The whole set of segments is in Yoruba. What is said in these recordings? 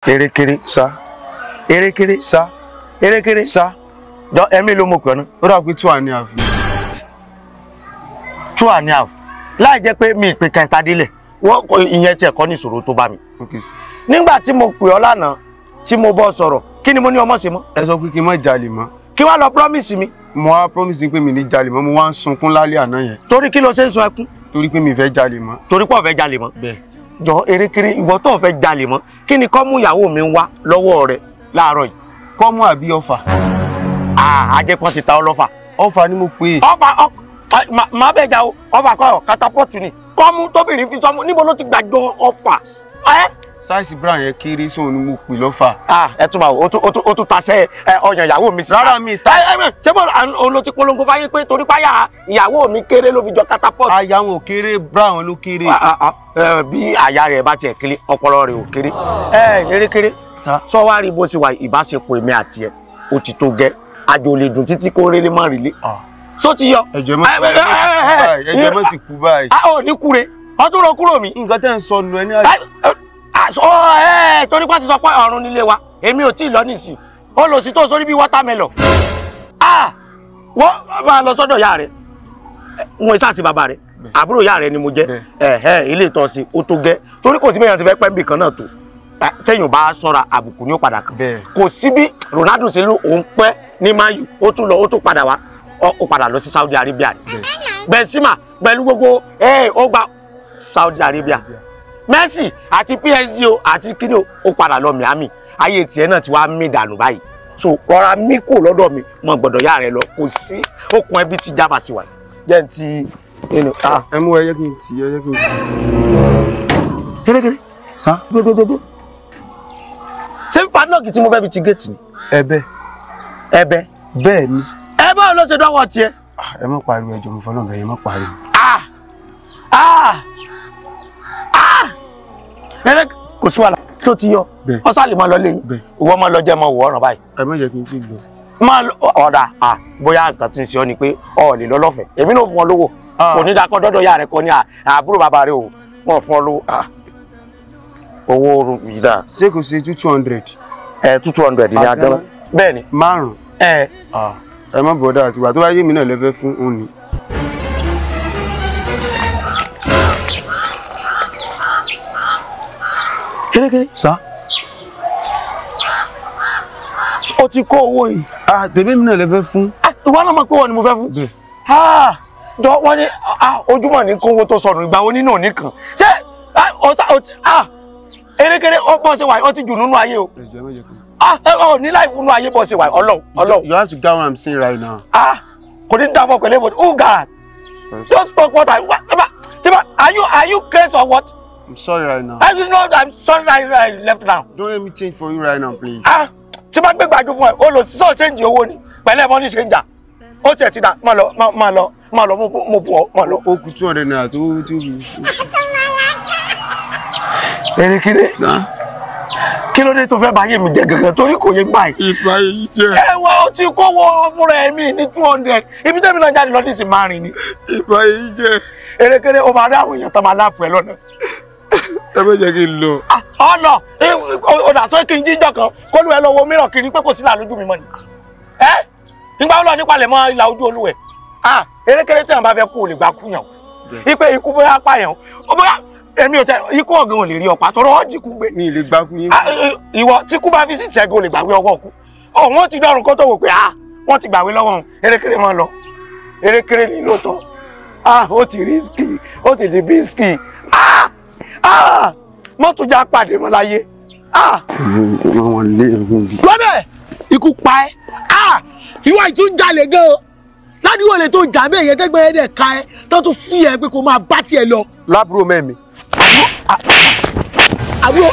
Erekere. Sá. Erekere. Sá. Erekere. Sá. Jọ ẹ̀mí ló mọ̀ pé ọ̀nà. Ó dà pé 2.5. 2.5. Láì jẹ́ pé mi ìpè kẹta délẹ̀. Wọ́n ìyẹn tí ẹ̀kọ́ ní ìṣòro tó bá mi. Okay. Nígbà tí mo pè ọ́ lánàá tí mo bọ́ sọ̀rọ̀ kí ni mo ní ọmọ ṣe mọ́? Ẹ sọ pé kí n má jalè mọ́. Kí wá lọ promise mi? Mo wá promise pé mi ní jalè mọ́, mo wá ń sunkún lálẹ́ àná yẹn. Torí kí ló ṣe ń sun ẹkún? Torí pé mi fẹ́ jalè mọ́. Torí pé ó fẹ́ jalè mọ́. Bẹ́ẹ̀. Jọ Erekere ìwọ tó fẹ́ jalè mọ́ kí ni kọ́ mú ìyàwó mi wá lọ́wọ́ rẹ̀ láàárọ̀ yìí? Kọ́mú àbí ọfà? Àjẹpọ̀ ti ta ọlọ́fà. Ọfà ni mo pè é. Ọfà máa bẹ̀ jà o ọfà kọ́ katapọ́ọ̀tù ni kọ́mú tóbìnrin fi sọmú níbo ló ti gbàjọ ọfà? Sáìsì brown yẹn kéré sóun ni mo pè lọ́fà. Ẹ tún máa o tún tasẹ́ ọyàn ìyàwó mi sí. Rárá mi ta. Ṣé bọ́ òun ló ti polongo fáyé pé torí páyà ìyàwó mi kéré ló fi jọ katapọ́ọ̀tù? Aya wọn ò kéré, brown ló kéré. Bí àyà rẹ̀ bá tiẹ̀ kéré ọpọlọ rẹ̀ ò kéré. Erekere sọ wá rí bó ṣe wà ìbáṣepọ̀ èmi àti ẹ̀ ó ti tó gẹ́ àjò lè dùn títí kó rélé má rélé. Só ti yọ. Ẹ̀jẹ̀ mọ́ ti kú báyìí. Ó ní kúre ọtún rọ kúrò mi. Nǹkan tẹ́ ń sọ nù ẹ ní àjò. Torí pé ti sọ pé ọ̀run nílé wa èmi ò tí ì lọ nísìn ó lọ sí tó sórí bí watermelon. Wọ́n máa lọ sọ́dọ̀ ìyá rẹ̀ wọn ìsàsì bàbá rẹ̀ àbúrò ìyá rẹ̀ ni mo jẹ́ ilé ìtọ́sí ó tó gẹ́ torí kò sí bẹ́ẹ̀ yẹn ti fẹ́ pẹ́ níbì kan náà tó téèyàn bá sọ́ra àbùkù ní ó padà kan kò sí bí Ronaldo ṣe ló òun pẹ́ ní Man U ó tún lọ ó tún padà wá ó padà lọ sí Saudi Arabia ni Benzema pẹ̀lú gbogbo ó gba Saudi Arabia Messi àti PSG àti kíni ó padà lọ Miami ayé tiẹ̀ náà ti wá mí dànù báyìí so rọra mí kò lọ́dọ̀ mi mọ̀ gbọ́dọ̀ yá rẹ lọ kò sí okùn ẹbí ti jábà sí wa jẹ́ n ti ẹ mú ẹyẹ kí n tì ẹyẹ kí n tì. Erekere sá. dododo ṣé padlock tí mo fẹ́ fi ti géètì ni. ẹ̀bẹ̀. Bẹ́ẹ̀ ni. Ẹ báwo ló ṣe dọ́wọ́ tiẹ̀. Ẹ má pariwo ẹjọ́ mo fọlọ́ bẹ́ẹ̀ ẹ má pariwo. Kò sí wàhálà tó ti yọ ọsàn lè máa lọ lẹ́yìn ìwọ máa lọ jẹ́ máa wọ ọ̀ràn báyìí. Ẹ má jẹ́ kí n fi lọ. Máa ọ̀dà bóyá nǹkan tí ń ṣe ọ ni pé ọ lè lọ lọ́fẹ̀ẹ́ èmi náà fún ọ lówó kò ní dákọ́ dọ́dọ̀ yá rẹ kọ ní àbúrò bàbá rẹ o wọ́n fún ọ lówó owó oorun yìí dáa. Ṣé kò ṣe 200? 200 ní adán bẹ́ẹ̀ ni. Márùn-ún. Ẹ má bọ̀dá àtìgbà tó bá yé mi náà lẹ́fẹ́ fún òun ni. Erekere sá. O ti kó owó yìí. Tèmi mi náà lẹ́fẹ́ fún. Ìwọ náà mọ̀ pé wọ́n ni mo fẹ́ fún. Jọ wọ́n ní ojúmọ̀ ní kówó tó sọnù ìgbà wo nínú òní kan. Ṣé Erekere ó bọ́ ṣe wà ó ti jù nínú ayé o. Ní láì fún nínú ayé bọ́ ṣe wà Ọlọ́run. You have to get what I'm saying right now. Kò ní dáfọ́ pẹ̀lú ẹ̀bọ̀dì. Oh God! Just talk what are you crazy or what? I'm sorry right now. I know I'm sorry I left now. Don't let me change for you right now, please. Tí bá gbé gbàjú fún ẹ, ó lọ sísọ change owó ni. Pẹ̀lẹ́ money changer. Ó tiẹ̀ ti dà, máa lọ mo bu ọ, máa lọ. Ó kù 200 naira tó Erekere. Kí ló dé tó fẹ́ bá yé mi jẹ gangan torí kò yé báyìí. Ìfà yìí jẹ́. Ẹ̀wọ̀n ó ti kówó fúnra ẹ̀mí ní 200. Ibi tẹ́mi náà jáde lọ́dún sí márùn-ún ni. Ìfà yìí jẹ́. Erekere ó máa rí àwọn èèyàn tó máa láàpù ẹ lọ́nà. Ẹ má jẹ́ kí n lọ. Ọ̀nà ọ̀dà sọ kí n jíjọ kan kó lù ẹ lọ́wọ́ mìíràn kiri pé kò sí làlójú mi mọ́ ni. Nígbà wo lọ nípa lẹ̀ mọ́ ìlà ojú olúwẹ̀. Erekere tí àwọn bá fẹ́ kú ò lè gbà kú yàn. Ipe ikú bóyá pààyàn. Bóyá èmi ò tẹ ikú ọ̀gán ò lè rí ọ̀pá tọrọ ọ́ jí kú gbé. Mi ì lè gbà kú yín. Ìwọ tí kú bá fi sí ìṣẹ́gun ò lè gbàgbé ọwọ́ kú. Wọ́n ti dọ́rùn kó tó wò pé wọ́n ti gbàgbé lọ́wọ́ wọn. Erekere máa lọ. Erekere ní lóòótọ́. Ó ti rísíkì ó ti di bísíkì. Mọ́tò já pàdé mọ́ láyé. Lọ́bẹ̀ ikú pa ẹ́. Ìwà ìtún jalè gan o. Ládùúgbò lè tó jà bẹ́ẹ̀ yẹn kẹ́gbẹ́ ẹ̀dẹ̀ ka ẹ́ tó tún fi ẹ pé kó máa bá tiẹ̀ lọ. Lábúrò mẹ́mi. Àbúrò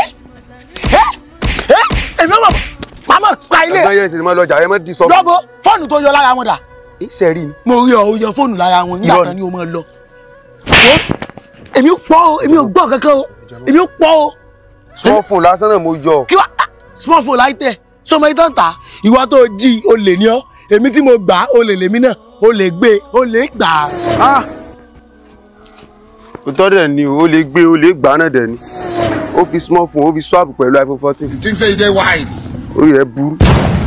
èmi ọmọ màmá pa ilé. Ẹ̀gbọ́n yẹn ti máa lọ jà ẹ má disturb. Lọ́bọ̀ fóònù tó yọ lára wọn dà. Ṣé rí ni? Mo rí ọ yọ fóònù lára wọn nígbà kan ni o máa lọ. Èmi ò pọ̀ o, èmi ò gbọ́ kankan o, èmi ò pọ̀ o. Small phone lásán náà mo yọ. Kí wá small phone láì tẹ̀ sọmọ ìtàn ta ìwà tó jí o lè ní ọ èmi tí mo gbà o lè lèmi náà o lè gbé o lè gbà. Òótọ́ dẹ̀ ni o lè gbé o lè gbà náà dẹ̀ ni. ó fi small phone ó fi swap pẹ̀lú iPhone 14. You think say you dey wise? Orí ẹ̀ burú.